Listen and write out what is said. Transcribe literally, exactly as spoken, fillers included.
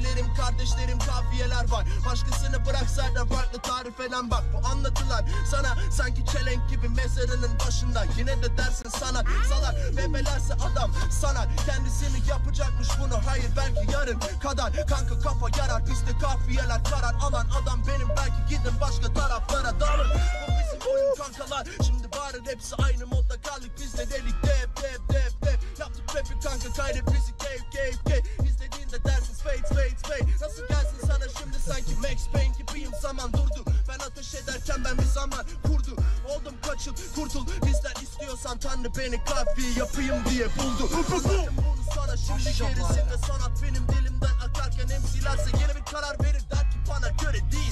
abilerim, kardeşlerim, kafiyeler var. Başkasını bırak zaten farklı tarif eden bak. Bu anlatılan sana sanki çelenk gibi mezarının başında. Yine de dersin sana salak, bebelerse adam sanar. Kendisini yapacakmış bunu, hayır belki yarın kadar. Kanka kafa yarar, bizde kafiyeler karar alan adam benim, belki gidin başka taraflara dalın. Bu bizim oyun kankalar, şimdi bağırın hepsi aynı modda kaldık. Biz de delik dev dev dev dev. Yaptık rapi kanka, kaydet bizi keyif keyif keyif. İzlediğinde dersin spade spade spade. Nasıl gelsin sana şimdi sanki Max Payne gibiyim, zaman durdu. Ben ateş ederken ben bir zaman kurdu. Oldum kaçıl kurtul bizden, istiyorsan Tanrı beni kafi yapayım diye buldu. Zaten bunu sana şimdi gerisinde sanat benim dilimden akarken M C'lerse yeni bir karar verir, der ki bana göre değil.